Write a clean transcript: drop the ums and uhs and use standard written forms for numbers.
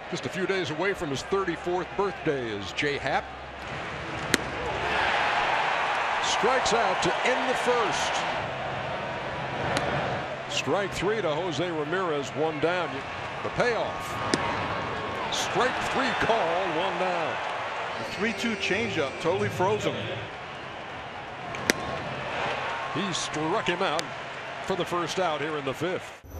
Just a few days away from his 34th birthday is Happ. Strikes out to end the first. Strike three to Jose Ramirez, one down. The payoff. Strike three call, one down. The 3-2 changeup totally froze him. He struck him out for the first out here in the fifth.